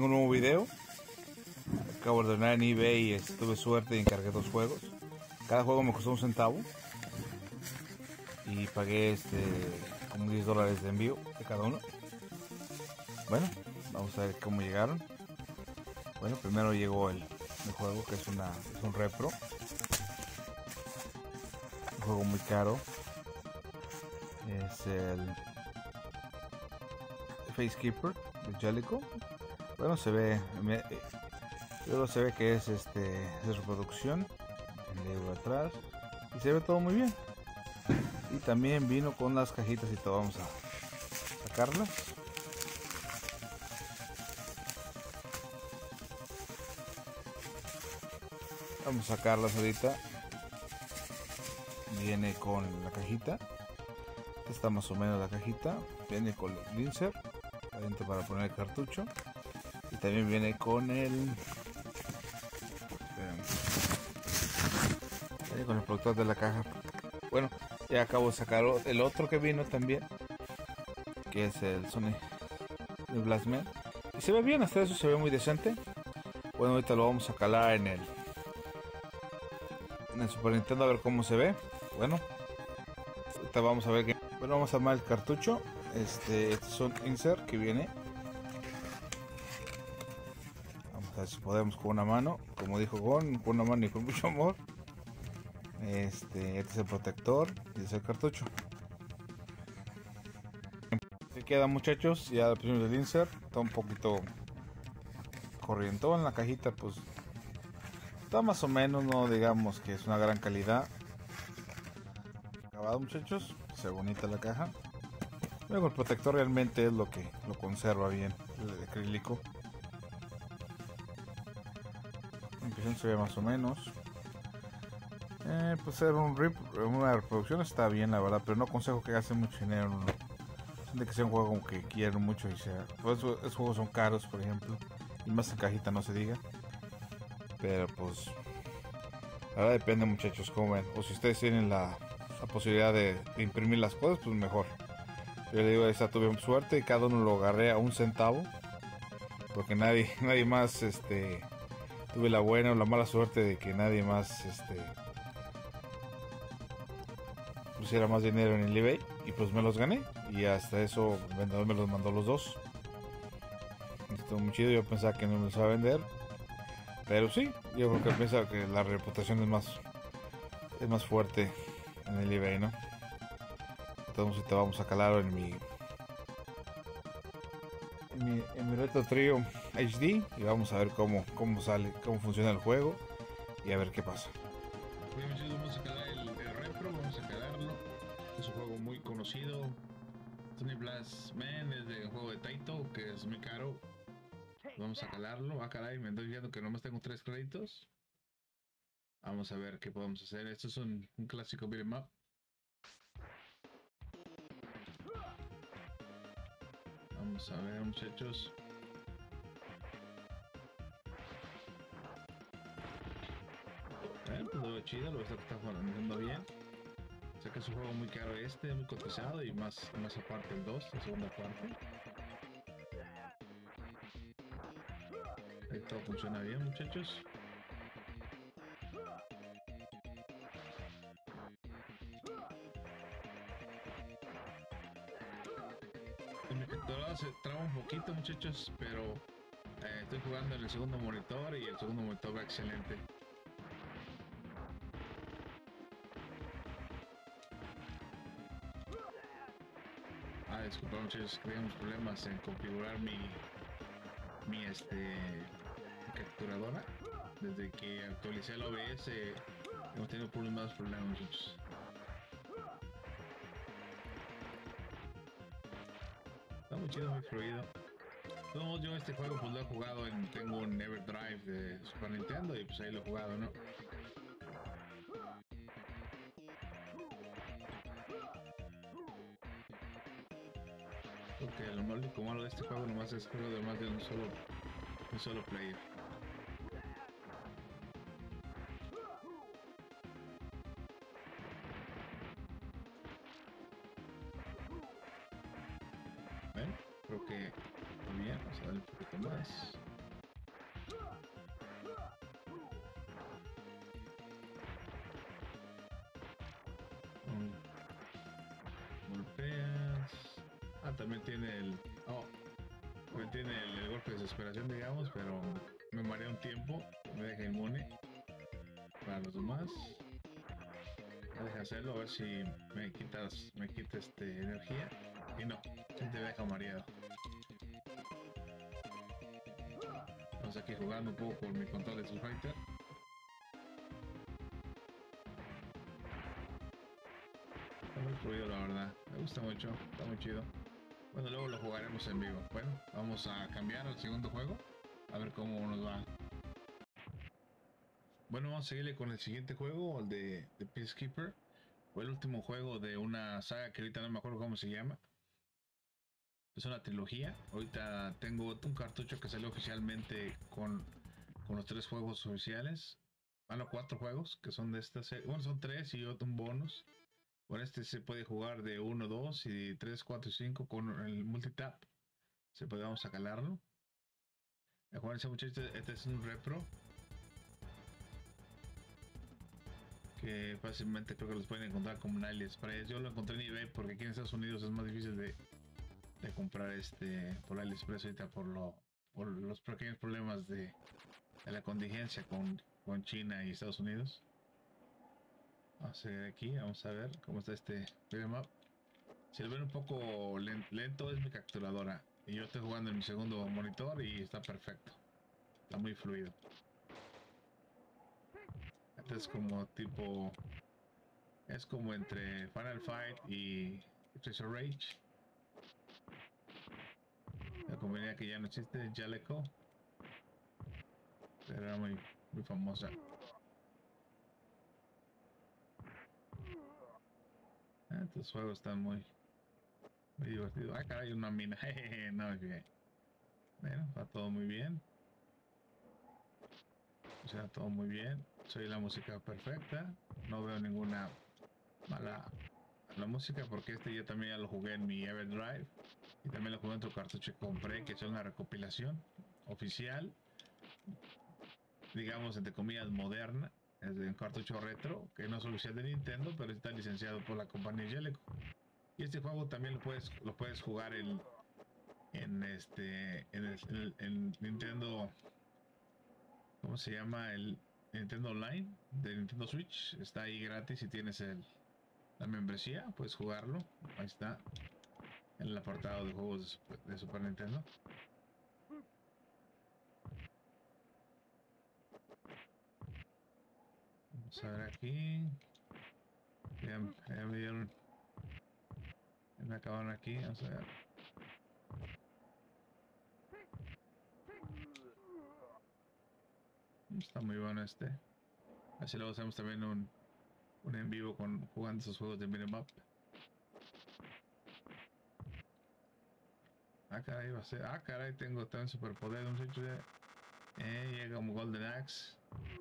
tengo un nuevo video. Acabo de ordenar en eBay y tuve suerte y encargué 2 juegos. Cada juego me costó $1 y pagué como $10 de envío de cada uno. Bueno, vamos a ver cómo llegaron. Bueno, primero llegó el juego, que es un repro, un juego muy caro. Es el Facekeeper de Jellico. Bueno, luego se ve que es de reproducción, el libro atrás, y se ve todo muy bien. Y también vino con las cajitas y todo. Vamos a sacarlas. Vamos a sacarlas ahorita. Viene con la cajita. Esta está más o menos la cajita. Viene con el insert adentro para poner el cartucho. Y también viene con el protector de la caja. Bueno, ya acabo de sacar el otro que vino también, que es el Sony Blastman. Y se ve bien, hasta eso se ve muy decente. Bueno, ahorita lo vamos a calar en el Super Nintendo a ver cómo se ve. Bueno, ahorita vamos a ver que... Bueno, vamos a armar el cartucho. Este es un insert que viene. Vamos a ver si podemos con una mano. Como dijo Gon, con una mano y con mucho amor. Este es el protector y es el cartucho. Se queda, muchachos, ya la pusimos del insert. Está un poquito corrientón la cajita, pues está más o menos, no digamos que es una gran calidad. Acabado, muchachos, se ve bonita la caja. Luego el protector realmente es lo que lo conserva bien, el acrílico. La impresión se ve más o menos. Pues ser una reproducción está bien, la verdad, pero no aconsejo que gasten mucho dinero. De que sea un juego que quieren mucho y sea. Pues esos juegos son caros, por ejemplo, y más en cajita, no se diga. Pero pues ahora depende, muchachos, como ven. O si ustedes tienen la posibilidad de imprimir las cosas, pues mejor. Yo le digo, esta tuve suerte y cada uno lo agarré a $1, porque nadie más tuve la buena o la mala suerte de que nadie más pusiera más dinero en el eBay, y pues me los gané, y hasta eso el vendedor me los mandó los dos. Estuvo muy chido. Yo pensaba que no me los iba a vender, pero sí, yo creo que piensa que la reputación es más fuerte en el eBay, ¿no? Entonces te vamos a calar en mi Retro Trio HD y vamos a ver cómo sale, cómo funciona el juego y a ver qué pasa. Vamos a calar el repro, vamos a calarlo. Es un juego muy conocido. Sony Blastman es de juego de Taito, que es muy caro. Vamos a calarlo. Caray, me estoy viendo que nomás tengo 3 créditos. Vamos a ver qué podemos hacer. Esto es un clásico beat'em up. Vamos a ver, muchachos. Pues lo veo chido, lo está jugando bien. Sé que es un juego muy caro, muy cotizado, y más aparte el 2, la segunda parte. Ahí todo funciona bien, muchachos. El monitorado se traba un poquito, muchachos, pero estoy jugando en el segundo monitor y el segundo monitor va excelente. Disculpa, muchachos, que teníamos problemas en configurar mi capturadora. Desde que actualicé el OBS hemos tenido problemas, muchachos. Está muy chido, muy fluido. De todos modos, yo este juego pues lo he jugado tengo un Everdrive de Super Nintendo y pues ahí lo he jugado, ¿no? Porque lo único malo de este juego nomás es juego de más de un solo player. Bueno, creo que está bien, vamos a darle un poquito más. también tiene también tiene el golpe de desesperación, digamos, pero me marea un tiempo, me deja inmune. Para los demás, ya deja hacerlo, a ver si me quita energía. Y no, sí te deja mareado. Estamos aquí jugando un poco con mi control de Street Fighter. Está muy fluido, la verdad. Me gusta mucho, está muy chido. Bueno, luego lo jugaremos en vivo. Bueno, vamos a cambiar al segundo juego, a ver cómo nos va. Bueno, vamos a seguirle con el siguiente juego, el de Peacekeeper. Fue el último juego de una saga que ahorita no me acuerdo cómo se llama. Es una trilogía. Ahorita tengo un cartucho que salió oficialmente con los 3 juegos oficiales. Bueno, 4 juegos que son de esta serie. Bueno, son 3 y otro un bonus. Con este se puede jugar de 1, 2 y 3, 4 y 5 con el multitap. Se puede, vamos a calarlo. Acuérdense muchachos, este es un repro. Que fácilmente creo que los pueden encontrar como en AliExpress. Yo lo encontré en eBay porque aquí en Estados Unidos es más difícil de comprar por AliExpress ahorita por los pequeños problemas de la contingencia con China y Estados Unidos. Vamos a ver aquí, vamos a ver cómo está este beat'em up. Si lo ven un poco lento es mi capturadora y yo estoy jugando en mi segundo monitor y está perfecto, está muy fluido. Este es como tipo, es como entre Final Fight y Streets of Rage. La comunidad que ya no existe, Jaleco, pero era muy famosa. Estos juegos están muy divertidos. Ah, caray, una mina. Jejeje, no, bien. Bueno, va todo muy bien. O sea, todo muy bien. Soy la música perfecta. No veo ninguna mala la música porque yo también ya lo jugué en mi Everdrive. Y también lo jugué en otro cartucho que compré, que es una recopilación oficial, digamos entre comillas moderna. Es de un cartucho retro que no es oficial de Nintendo, pero está licenciado por la compañía Jaleco. Y este juego también lo puedes jugar en Nintendo, ¿cómo se llama? El Nintendo Online de Nintendo Switch. Está ahí gratis si tienes la membresía, puedes jugarlo. Ahí está, en el apartado de juegos de Super Nintendo. Vamos a ver aquí. Ya me dieron. Ya me acabaron aquí. Vamos a ver. Está muy bueno este. Así luego hacemos también un en vivo jugando esos juegos de beat'em up. Ah, caray, va a ser. Ah, caray, tengo tan superpoder, muchachos. Llega como Golden Axe.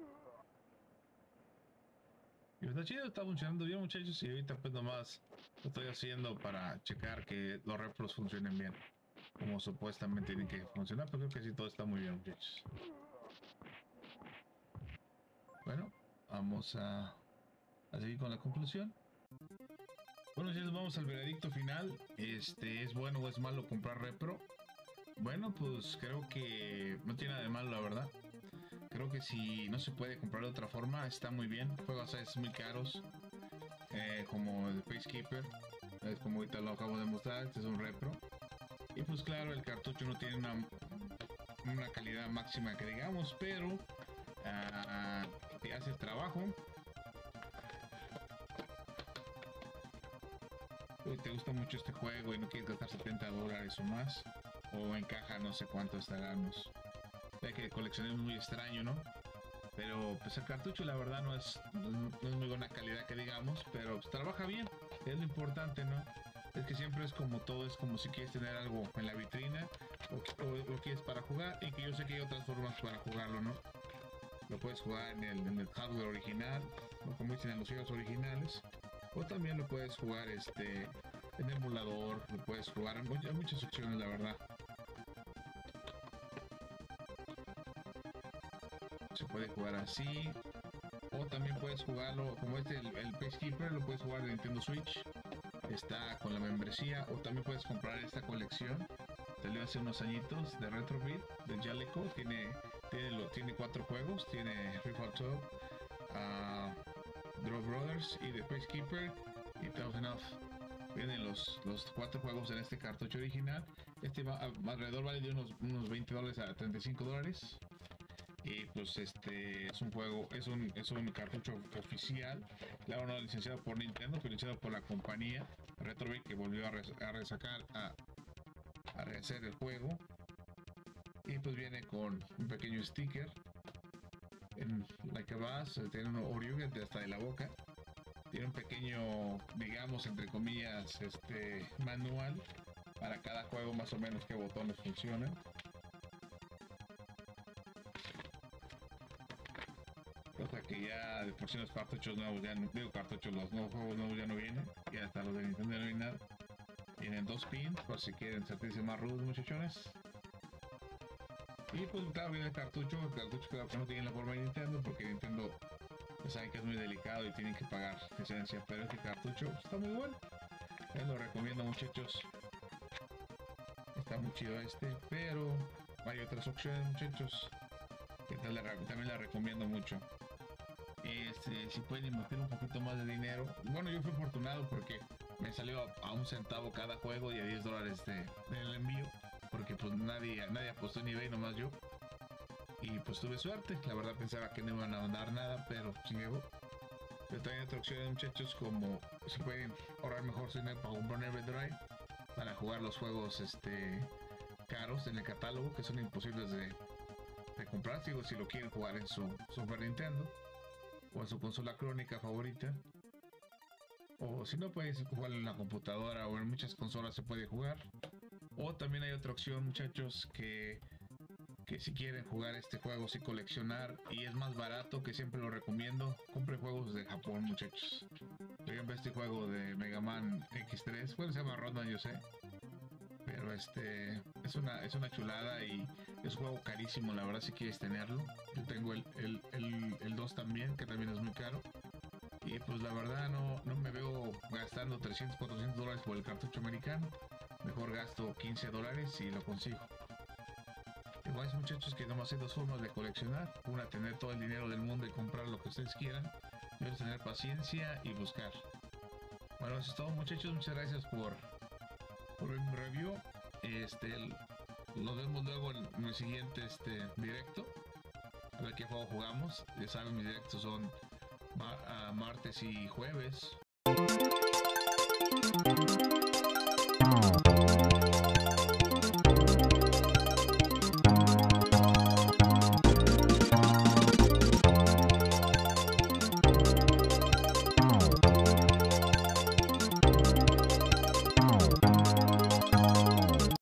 Y está chido, está funcionando bien, muchachos. Y ahorita pues nomás lo estoy haciendo para checar que los repros funcionen bien, como supuestamente tienen que funcionar, pero creo que sí todo está muy bien, muchachos. Bueno, vamos a seguir con la conclusión. Bueno, ya vamos al veredicto final. ¿Es bueno o es malo comprar repro? Bueno, pues creo que no tiene nada de malo, la verdad. Creo que si no se puede comprar de otra forma, está muy bien. Juegos a veces muy caros, como el Peacekeeper, es como ahorita lo acabo de mostrar. Este es un repro. Y pues claro, el cartucho no tiene una calidad máxima que digamos, pero te hace el trabajo. Te gusta mucho este juego y no quieres gastar $70 o más, o en caja no sé cuánto estaremos. Ya que coleccionar es muy extraño, ¿no? Pero pues el cartucho la verdad no es muy buena calidad que digamos, pero pues, trabaja bien, es lo importante, ¿no? Es que siempre es como todo, es como si quieres tener algo en la vitrina o lo quieres para jugar, y que yo sé que hay otras formas para jugarlo, ¿no? Lo puedes jugar en el hardware original, o como dicen en los juegos originales, o también lo puedes jugar en emulador, lo puedes jugar en muchas opciones, la verdad. Se puede jugar así, o también puedes jugarlo como el Peacekeeper, lo puedes jugar en Nintendo Switch, está con la membresía, o también puedes comprar esta colección. Salió hace unos añitos de Retrobit de Jaleco. Tiene 4 juegos. Tiene Rift Top, Draw Brothers y The Peacekeeper y Thousand Off. Vienen los 4 juegos en este cartucho original. Este alrededor vale de unos $20 a $35. Y pues es un juego, es un cartucho oficial, claro, no licenciado por Nintendo, pero licenciado por la compañía Retrobit, que volvió a rehacer el juego. Y pues viene con un pequeño sticker en la que tiene un Oryugen hasta de la boca. Tiene un pequeño, digamos, entre comillas, manual para cada juego, más o menos qué botones funcionan. Cosa que ya de por sí los cartuchos nuevos, los nuevos juegos nuevos ya no vienen, y hasta los de Nintendo no vienen nada. Tienen 2 pins por si quieren sentirse más rudos, muchachones. Y pues claro, viene el cartucho que no tiene la forma de Nintendo, porque Nintendo saben que es muy delicado y tienen que pagar licencia, pero este cartucho está muy bueno. Les lo recomiendo, muchachos. Está muy chido pero hay otras opciones, muchachos, que también la recomiendo mucho. Si pueden invertir un poquito más de dinero. Bueno, yo fui afortunado porque me salió a $1 centavo cada juego y a $10 del envío, porque pues nadie apostó en eBay, nomás yo. Y pues tuve suerte. La verdad pensaba que no iban a mandar nada, pero sí llegó. Pero también otra opción, muchachos, como si pueden ahorrar mejor su dinero para comprar un Everdrive, para jugar los juegos caros en el catálogo, que son imposibles de comprar, digo, si lo quieren jugar en su Super Nintendo o en su consola crónica favorita, o si no, puedes jugar en la computadora, o en muchas consolas se puede jugar. O también hay otra opción, muchachos, que si quieren jugar este juego, si coleccionar, y es más barato, que siempre lo recomiendo, compre juegos de Japón, muchachos. Por ejemplo, este juego de Mega Man X3, bueno, se llama Rodman, yo sé, pero es una chulada, y es un juego carísimo, la verdad, si quieres tenerlo. Yo tengo el 2 también, que también es muy caro, y pues la verdad no me veo gastando $300-400 por el cartucho americano. Mejor gasto $15 y lo consigo. Igual, muchachos, que nomás hay 2 formas de coleccionar: una, tener todo el dinero del mundo y comprar lo que ustedes quieran, y otra, tener paciencia y buscar. Bueno, eso es todo, muchachos. Muchas gracias por mi review. Nos vemos luego en el siguiente directo, a ver qué juego jugamos. Ya saben, mis directos son martes y jueves,